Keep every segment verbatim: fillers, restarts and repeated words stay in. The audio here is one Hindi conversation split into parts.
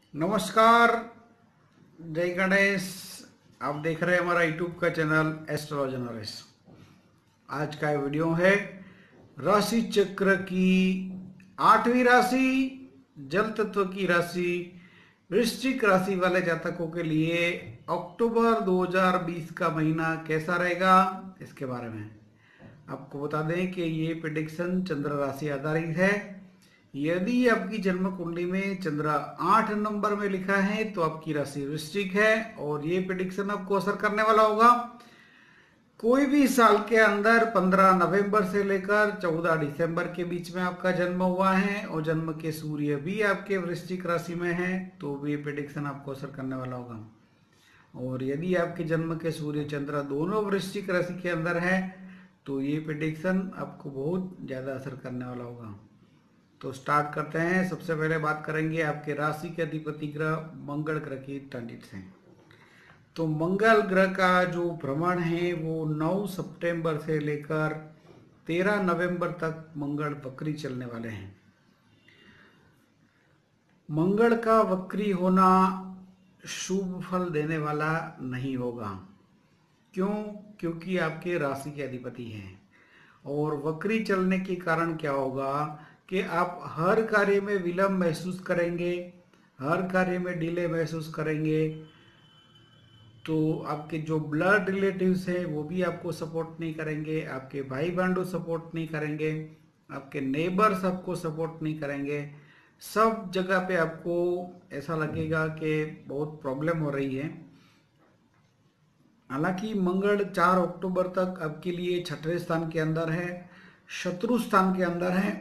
नमस्कार, जय गणेश। आप देख रहे हैं हमारा यूट्यूब का चैनल एस्ट्रोलॉजर नरेश। आज का वीडियो है राशि चक्र की आठवीं राशि, जल तत्व की राशि वृश्चिक राशि वाले जातकों के लिए अक्टूबर दो हज़ार बीस का महीना कैसा रहेगा, इसके बारे में आपको बता दें कि ये प्रेडिक्शन चंद्र राशि आधारित है। यदि आपकी जन्म कुंडली में चंद्र आठ नंबर में लिखा है तो आपकी राशि वृश्चिक है और ये प्रेडिक्शन आपको असर करने वाला होगा कोई भी साल के अंदर पंद्रह नवंबर से लेकर चौदह दिसंबर के बीच में आपका जन्म हुआ है और जन्म के सूर्य भी आपके वृश्चिक राशि में है तो भी ये प्रेडिक्शन आपको असर करने वाला होगा। और यदि आपके जन्म के सूर्य चंद्र दोनों वृश्चिक राशि के अंदर है तो ये प्रेडिक्शन आपको बहुत ज़्यादा असर करने वाला होगा। तो स्टार्ट करते हैं। सबसे पहले बात करेंगे आपके राशि के अधिपति ग्रह मंगल ग्रह की ट्रांजिट से। तो मंगल ग्रह का जो भ्रमण है वो नौ सितंबर से लेकर तेरह नवंबर तक मंगल वक्री चलने वाले हैं। मंगल का वक्री होना शुभ फल देने वाला नहीं होगा। क्यों? क्योंकि आपके राशि के अधिपति हैं और वक्री चलने के कारण क्या होगा कि आप हर कार्य में विलंब महसूस करेंगे, हर कार्य में डिले महसूस करेंगे। तो आपके जो ब्लड रिलेटिव्स हैं वो भी आपको सपोर्ट नहीं करेंगे, आपके भाई बंधु सपोर्ट नहीं करेंगे, आपके नेबर्स आपको सपोर्ट नहीं करेंगे। सब जगह पे आपको ऐसा लगेगा कि बहुत प्रॉब्लम हो रही है। हालांकि मंगल चार अक्टूबर तक आपके लिए छठवें स्थान के अंदर है, शत्रु स्थान के अंदर है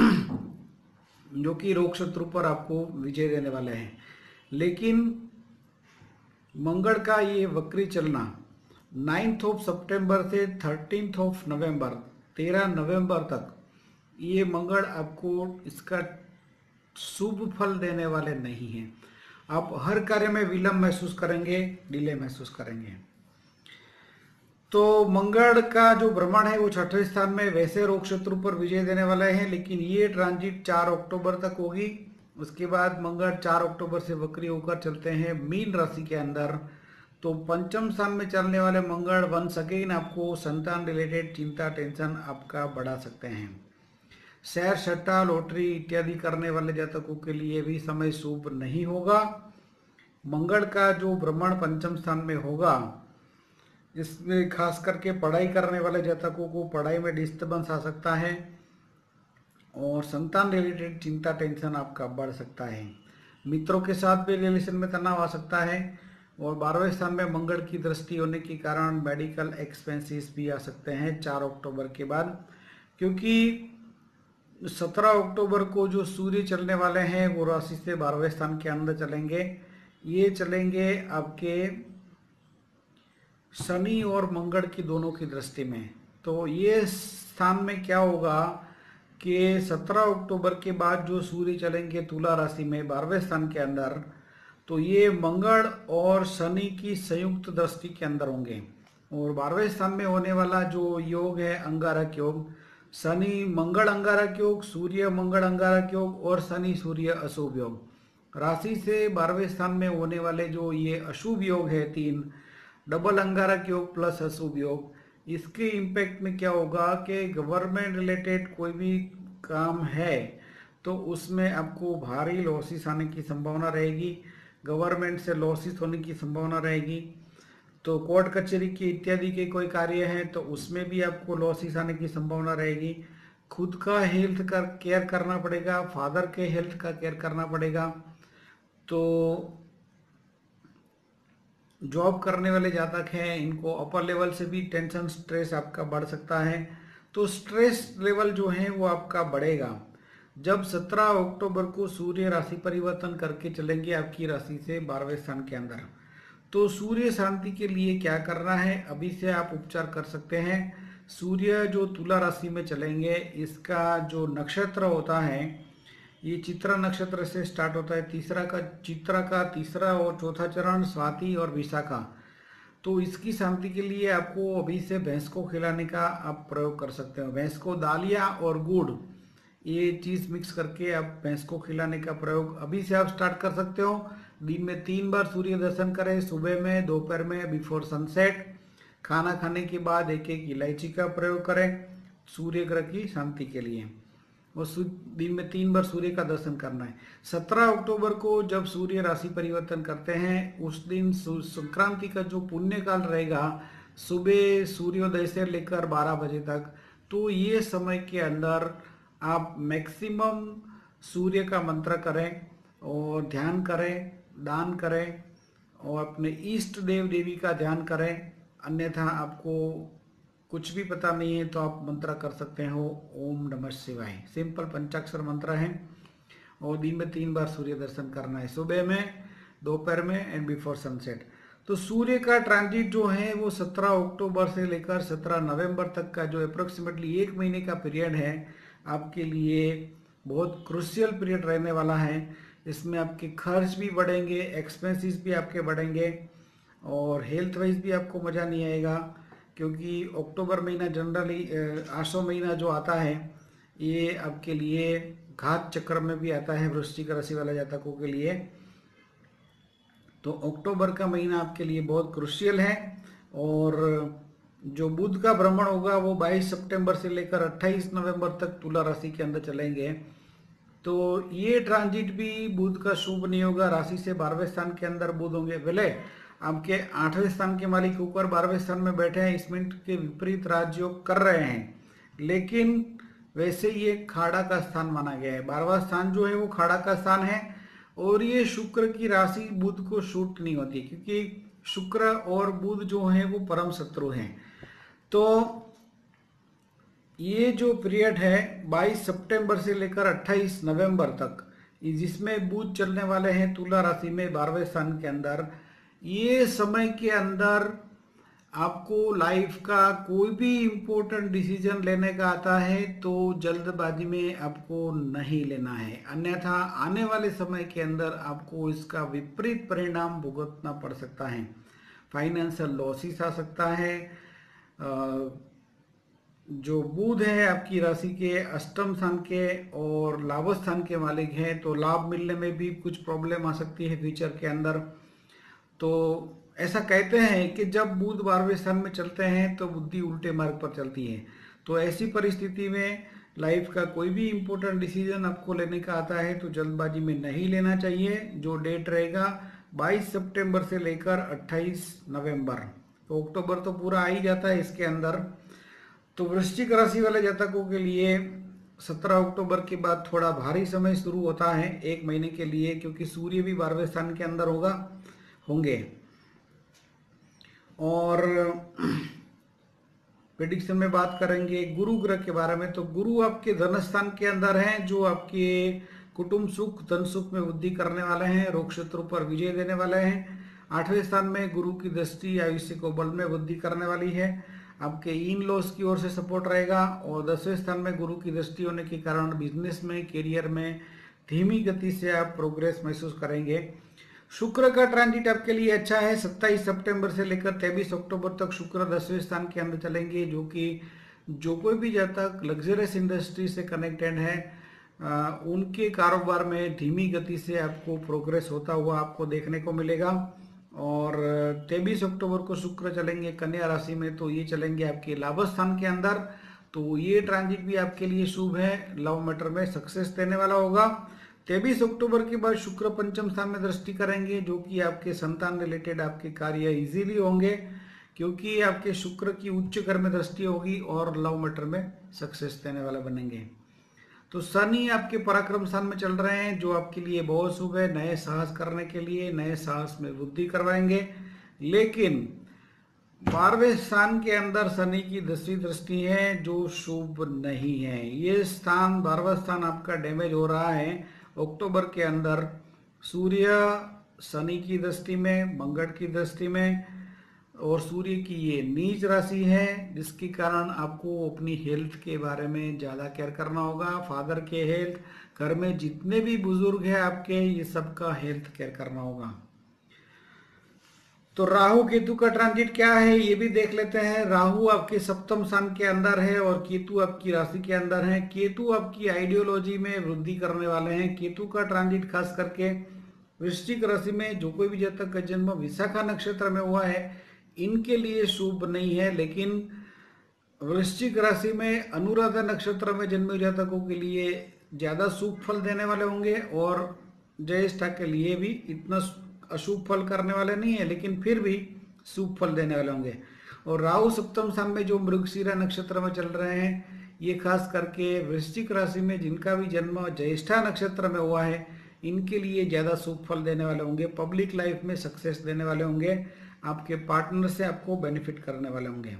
जो कि रोग शत्रु पर आपको विजय देने वाले हैं। लेकिन मंगल का ये वक्री चलना नाइन्थ ऑफ सितंबर से थर्टीन्थ ऑफ नवंबर तेरह नवंबर तक ये मंगल आपको इसका शुभ फल देने वाले नहीं हैं। आप हर कार्य में विलंब महसूस करेंगे, डिले महसूस करेंगे। तो मंगल का जो भ्रमण है वो छठवें स्थान में वैसे रोग शत्रु पर विजय देने वाले हैं, लेकिन ये ट्रांजिट चार अक्टूबर तक होगी। उसके बाद मंगल चार अक्टूबर से वक्री होकर चलते हैं मीन राशि के अंदर। तो पंचम स्थान में चलने वाले मंगल वंस अगेन आपको संतान रिलेटेड चिंता टेंशन आपका बढ़ा सकते हैं। शेयर सट्टा लॉटरी इत्यादि करने वाले जातकों के लिए भी समय शुभ नहीं होगा। मंगल का जो भ्रमण पंचम स्थान में होगा इसमें खास करके पढ़ाई करने वाले जातकों को पढ़ाई में डिस्टर्बेंस आ सकता है और संतान रिलेटेड चिंता टेंशन आपका बढ़ सकता है। मित्रों के साथ भी रिलेशन में तनाव आ सकता है और बारहवें स्थान में मंगल की दृष्टि होने के कारण मेडिकल एक्सपेंसेस भी आ सकते हैं चार अक्टूबर के बाद। क्योंकि सत्रह अक्टूबर को जो सूर्य चलने वाले हैं वो राशि से बारहवें स्थान के अंदर चलेंगे। ये चलेंगे आपके शनि और मंगल की दोनों की दृष्टि में। तो ये स्थान में क्या होगा कि सत्रह अक्टूबर के बाद जो सूर्य चलेंगे तुला राशि में बारहवें स्थान के अंदर, तो ये मंगल और शनि की संयुक्त दृष्टि के अंदर होंगे। और बारहवें स्थान में होने वाला जो योग है अंगारक योग, शनि मंगल अंगारक योग, सूर्य मंगल अंगारक योग और शनि सूर्य अशुभ योग। राशि से बारहवें स्थान में होने वाले जो ये अशुभ योग है तीन, डबल अंगारक योग प्लस अशुभ योग, इसके इम्पैक्ट में क्या होगा कि गवर्नमेंट रिलेटेड कोई भी काम है तो उसमें आपको भारी लॉसेस आने की संभावना रहेगी, गवर्नमेंट से लॉसेस होने की संभावना रहेगी। तो कोर्ट कचहरी की इत्यादि के कोई कार्य है तो उसमें भी आपको लॉसेस आने की संभावना रहेगी। खुद का हेल्थ का केयर करना पड़ेगा, फादर के हेल्थ का केयर करना पड़ेगा। तो जॉब करने वाले जातक हैं इनको अपर लेवल से भी टेंशन स्ट्रेस आपका बढ़ सकता है। तो स्ट्रेस लेवल जो है वो आपका बढ़ेगा जब सत्रह अक्टूबर को सूर्य राशि परिवर्तन करके चलेंगे आपकी राशि से बारहवें स्थान के अंदर। तो सूर्य शांति के लिए क्या करना है, अभी से आप उपचार कर सकते हैं। सूर्य जो तुला राशि में चलेंगे इसका जो नक्षत्र होता है ये चित्रा नक्षत्र से स्टार्ट होता है। तीसरा का चित्रा का तीसरा और चौथा चरण स्वाति और विशाखा। तो इसकी शांति के लिए आपको अभी से भैंस को खिलाने का आप प्रयोग कर सकते हो। भैंस को दालिया और गुड़ ये चीज़ मिक्स करके आप भैंस को खिलाने का प्रयोग अभी से आप स्टार्ट कर सकते हो। दिन में तीन बार सूर्य दर्शन करें, सुबह में, दोपहर में, बिफोर सनसेट। खाना खाने के बाद एक एक इलायची का प्रयोग करें सूर्य ग्रह की शांति के लिए। और दिन में तीन बार सूर्य का दर्शन करना है। सत्रह अक्टूबर को जब सूर्य राशि परिवर्तन करते हैं, उस दिन संक्रांति का जो पुण्य काल रहेगा सुबह सूर्योदय से लेकर बारह बजे तक, तो ये समय के अंदर आप मैक्सिमम सूर्य का मंत्र करें और ध्यान करें, दान करें और अपने इष्ट देव देवी का ध्यान करें। अन्यथा आपको कुछ भी पता नहीं है तो आप मंत्र कर सकते हो ओम नमः शिवाय, सिंपल पंचाक्षर मंत्र है। और दिन में तीन बार सूर्य दर्शन करना है, सुबह में, दोपहर में एंड बिफोर सनसेट। तो सूर्य का ट्रांजिट जो है वो सत्रह अक्टूबर से लेकर सत्रह नवंबर तक का जो अप्रोक्सीमेटली एक महीने का पीरियड है आपके लिए बहुत क्रूशियल पीरियड रहने वाला है। इसमें आपके खर्च भी बढ़ेंगे, एक्सपेंसेस भी आपके बढ़ेंगे और हेल्थ वाइज भी आपको मज़ा नहीं आएगा, क्योंकि अक्टूबर महीना जनरली आसो महीना जो आता है ये आपके लिए घात चक्र में भी आता है वृश्चिक राशि वाले जातकों के लिए। तो अक्टूबर का महीना आपके लिए बहुत क्रूशियल है। और जो बुध का भ्रमण होगा वो बाईस सितंबर से लेकर अट्ठाईस नवंबर तक तुला राशि के अंदर चलेंगे। तो ये ट्रांजिट भी बुध का शुभ नहीं होगा। राशि से बारहवें स्थान के अंदर बुध होंगे, भले आपके आठवें स्थान के मालिक ऊपर बारहवें स्थान में बैठे हैं, इस मिनट के विपरीत राजयोग कर रहे हैं, लेकिन वैसे ये खाड़ा का स्थान माना गया है। बारहवां स्थान जो है वो खाड़ा का स्थान है और ये शुक्र की राशि बुध को शूट नहीं होती, क्योंकि शुक्र और बुध जो है वो परम शत्रु हैं। तो ये जो पीरियड है बाईस सितंबर से लेकर अट्ठाईस नवंबर तक, जिसमें बुध चलने वाले हैं तुला राशि में बारहवें स्थान के अंदर, ये समय के अंदर आपको लाइफ का कोई भी इम्पोर्टेंट डिसीजन लेने का आता है तो जल्दबाजी में आपको नहीं लेना है, अन्यथा आने वाले समय के अंदर आपको इसका विपरीत परिणाम भुगतना पड़ सकता है। फाइनेंशियल लॉसेस आ सकता है। जो बुध है आपकी राशि के अष्टम स्थान के और लाभ स्थान के मालिक हैं, तो लाभ मिलने में भी कुछ प्रॉब्लम आ सकती है फ्यूचर के अंदर। तो ऐसा कहते हैं कि जब बुध बारहवें स्थान में चलते हैं तो बुद्धि उल्टे मार्ग पर चलती है। तो ऐसी परिस्थिति में लाइफ का कोई भी इम्पोर्टेंट डिसीजन आपको लेने का आता है तो जल्दबाजी में नहीं लेना चाहिए। जो डेट रहेगा बाईस सितंबर से लेकर अट्ठाईस नवंबर, तो अक्टूबर तो पूरा आ ही जाता है इसके अंदर। तो वृश्चिक राशि वाले जातकों के लिए सत्रह अक्टूबर के बाद थोड़ा भारी समय शुरू होता है एक महीने के लिए, क्योंकि सूर्य भी बारहवें स्थान के अंदर होगा होंगे। और प्रेडिक्शन में बात करेंगे गुरु ग्रह के बारे में। तो गुरु आपके धन स्थान के अंदर हैं, जो आपके कुटुंब सुख, धन सुख में वृद्धि करने वाले हैं, रोग शत्रु पर विजय देने वाले हैं। आठवें स्थान में गुरु की दृष्टि आयुष्य को बल में वृद्धि करने वाली है, आपके इन लॉस की ओर से सपोर्ट रहेगा। और दसवें स्थान में गुरु की दृष्टि होने के कारण बिजनेस में, करियर में धीमी गति से आप प्रोग्रेस महसूस करेंगे। शुक्र का ट्रांजिट आपके लिए अच्छा है। सत्ताईस सितंबर से लेकर तेईस अक्टूबर तक शुक्र दसवें स्थान के अंदर चलेंगे, जो कि जो कोई भी जातक लग्जरियस इंडस्ट्री से कनेक्टेड है आ, उनके कारोबार में धीमी गति से आपको प्रोग्रेस होता हुआ आपको देखने को मिलेगा। और तेईस अक्टूबर को शुक्र चलेंगे कन्या राशि में, तो ये चलेंगे आपके लाभ स्थान के अंदर। तो ये ट्रांजिट भी आपके लिए शुभ है, लव मैटर में सक्सेस देने वाला होगा। तेईस अक्टूबर के बाद शुक्र पंचम स्थान में दृष्टि करेंगे, जो कि आपके संतान रिलेटेड आपके कार्य इजीली होंगे, क्योंकि आपके शुक्र की उच्च घर में दृष्टि होगी और लव मैटर में सक्सेस देने वाला बनेंगे। तो शनि आपके पराक्रम स्थान में चल रहे हैं, जो आपके लिए बहुत शुभ है, नए साहस करने के लिए, नए साहस में वृद्धि करवाएंगे। लेकिन बारहवें स्थान के अंदर शनि की दसवीं दृष्टि है, जो शुभ नहीं है। ये स्थान, बारहवां स्थान आपका डैमेज हो रहा है अक्टूबर के अंदर। सूर्य शनि की दृष्टि में, मंगल की दृष्टि में, और सूर्य की ये नीच राशि है, जिसके कारण आपको अपनी हेल्थ के बारे में ज़्यादा केयर करना होगा। फादर के हेल्थ, घर में जितने भी बुजुर्ग हैं आपके, ये सबका हेल्थ केयर करना होगा। तो राहु केतु का ट्रांजिट क्या है ये भी देख लेते हैं। राहु आपके सप्तम स्थान के अंदर है और केतु आपकी राशि के अंदर है। केतु आपकी आइडियोलॉजी में वृद्धि करने वाले हैं। केतु का ट्रांजिट खास करके वृश्चिक राशि में जो कोई भी जातक का जन्म विशाखा नक्षत्र में हुआ है इनके लिए शुभ नहीं है, लेकिन वृश्चिक राशि में अनुराधा नक्षत्र में जन्मे जातकों के लिए ज्यादा शुभ फल देने वाले होंगे और ज्येष्ठा के लिए भी इतना अशुभ फल करने वाले नहीं है, लेकिन फिर भी शुभ फल देने वाले होंगे। और राहु सप्तम स्थान में जो मृगशिरा नक्षत्र में चल रहे हैं, ये खास करके वृश्चिक राशि में जिनका भी जन्म ज्येष्ठा नक्षत्र में हुआ है इनके लिए ज्यादा शुभ फल देने वाले होंगे, पब्लिक लाइफ में सक्सेस देने वाले होंगे, आपके पार्टनर से आपको बेनिफिट करने वाले होंगे।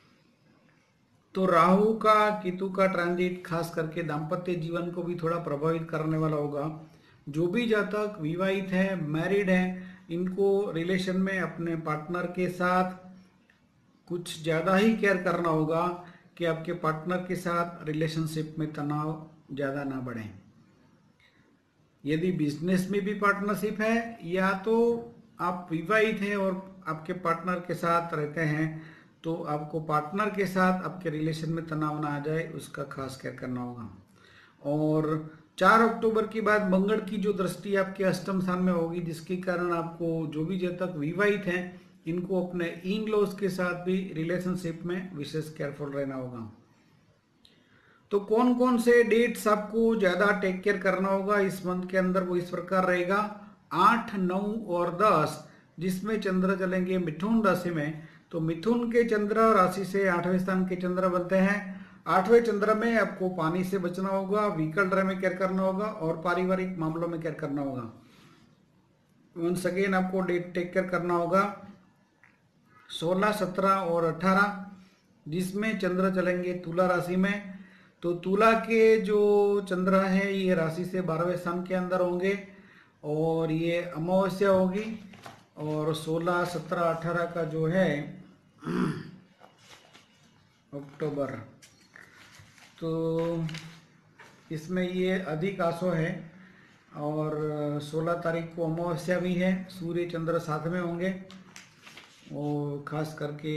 तो राहु का केतु का ट्रांजिट खास करके दाम्पत्य जीवन को भी थोड़ा प्रभावित करने वाला होगा। जो भी जातक विवाहित है, मैरिड है, इनको रिलेशन में अपने पार्टनर के साथ कुछ ज़्यादा ही केयर करना होगा कि आपके पार्टनर के साथ रिलेशनशिप में तनाव ज़्यादा ना बढ़े। यदि बिजनेस में भी पार्टनरशिप है या तो आप विवाहित हैं और आपके पार्टनर के साथ रहते हैं, तो आपको पार्टनर के साथ आपके रिलेशन में तनाव ना आ जाए उसका खास केयर करना होगा। और चार अक्टूबर के बाद मंगल की जो दृष्टि आपके अष्टम स्थान में होगी, जिसके कारण आपको जो भी जातक विवाहित हैं इनको अपने इन लॉज के साथ भी रिलेशनशिप में विशेष केयरफुल रहना होगा। तो कौन कौन से डेट्स आपको ज्यादा टेक केयर करना होगा इस मंथ के अंदर, वो इस प्रकार रहेगा। आठ, नौ और दस जिसमें चंद्र चलेंगे मिथुन राशि में, तो मिथुन के चंद्र राशि से आठवें स्थान के चंद्र बनते हैं। आठवें चंद्र में आपको पानी से बचना होगा, व्हीकल ड्राइव में केयर करना होगा और पारिवारिक मामलों में केयर करना होगा। वंस अगेन आपको डेट टेक केयर करना होगा सोलह, सत्रह और अठारह जिसमें चंद्र चलेंगे तुला राशि में। तो तुला के जो चंद्र है ये राशि से बारहवें स्थान के अंदर होंगे और ये अमावस्या होगी। और सोलह, सत्रह, अठारह का जो है अक्टूबर, तो इसमें ये अधिक आसो है और सोलह तारीख को अमावस्या भी है, सूर्य चंद्र साथ में होंगे। और ख़ास करके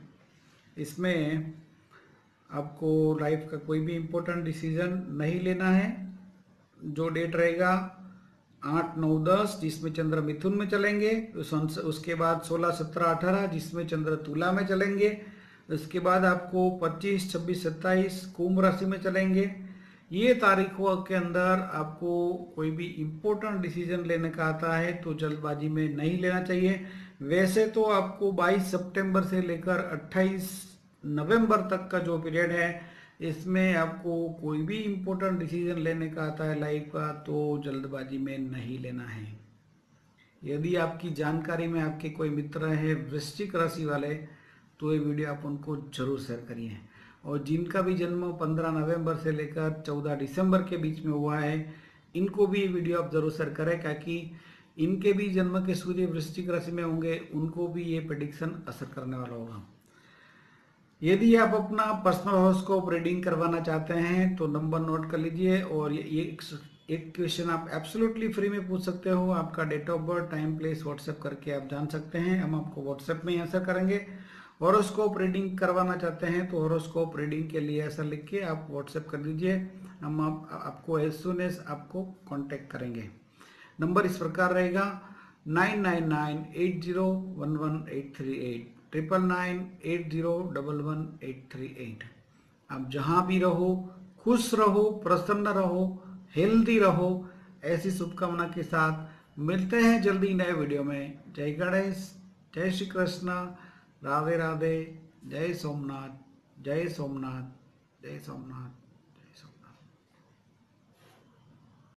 इसमें आपको लाइफ का कोई भी इम्पोर्टेंट डिसीजन नहीं लेना है। जो डेट रहेगा आठ, नौ, दस जिसमें चंद्र मिथुन में चलेंगे, उसके बाद सोलह, सत्रह, अठारह जिसमें चंद्र तुला में चलेंगे, उसके बाद आपको पच्चीस, छब्बीस, सत्ताईस कुंभ राशि में चलेंगे। ये तारीखों के अंदर आपको कोई भी इम्पोर्टेंट डिसीजन लेने का आता है तो जल्दबाजी में नहीं लेना चाहिए। वैसे तो आपको बाईस सितंबर से लेकर अट्ठाईस नवंबर तक का जो पीरियड है इसमें आपको कोई भी इम्पोर्टेंट डिसीजन लेने का आता है लाइफ का, तो जल्दबाजी में नहीं लेना है। यदि आपकी जानकारी में आपके कोई मित्र हैं वृश्चिक राशि वाले, तो ये वीडियो आप उनको जरूर शेयर करिए। और जिनका भी जन्म पंद्रह नवंबर से लेकर चौदह दिसंबर के बीच में हुआ है इनको भी ये वीडियो आप जरूर शेयर करें, ताकि इनके भी जन्म के सूर्य वृश्चिक राशि में होंगे, उनको भी ये प्रेडिक्शन असर करने वाला होगा। यदि आप अपना पर्सनल हॉरोस्कोप रीडिंग करवाना चाहते हैं तो नंबर नोट कर लीजिए और ये एक क्वेश्चन आप एब्सोल्युटली फ्री में पूछ सकते हो। आपका date of birth, time, place WhatsApp करके आप जान सकते हैं, हम आपको व्हाट्सएप में ही आंसर करेंगे। हॉरोस्कोप रीडिंग करवाना चाहते हैं तो हॉरोस्कोप रीडिंग के लिए ऐसा लिख के आप व्हाट्सएप कर दीजिए, हम आप, आपको एज सुन एज आपको कांटेक्ट करेंगे। नंबर इस प्रकार रहेगा nine nine nine eight zero one one eight three eight, triple nine eight zero double one eight three eight. आप जहाँ भी रहो खुश रहो, प्रसन्न रहो, हेल्दी रहो, ऐसी शुभकामना के साथ मिलते हैं जल्दी नए वीडियो में। जय गणेश, जय श्री कृष्ण, राधे राधे, जय सोमनाथ, जय सोमनाथ, जय सोमनाथ।